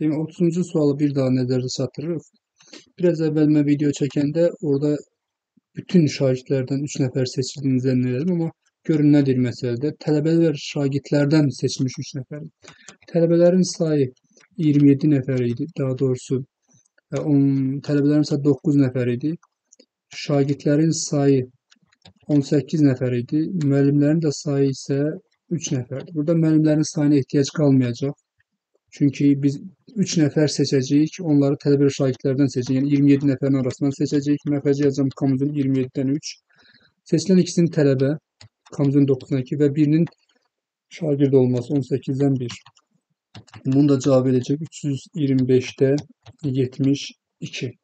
Demək 30-cu sualı bir daha nəzərdə çatdırırıq. Biraz əvvəl mən video çəkəndə orada bütün şagirdlərdən 3 nəfər seçildiyini zənn edirəm, amma görün nədir məsələdə? Tələbələr şagirdlərdən seçilmiş 3 nəfər. Tələbələrin sayı 27 nəfər idi, daha doğrusu tələbələrin sayı 9 nəfər idi. Şagirdlərin sayı 18 nəfər idi. Müəllimlərin də sayı isə 3 nəfərdir. Burada müəllimlərin sayına ehtiyac qalmayacaq. Çünki biz 3 nəfər seçəcəyik, onları tələbə və şagirdlərdən seçəcəyik. Yəni 27 nəfərin arasından seçəcəyik. Məxrəci yazacağım komuzun 27-dən 3. Seçilən ikisinin tələbə, komuzun 9-dan 2 və birinin şagird olması 18-dən 1. Bunun da cavabı edəcək 325-də 72.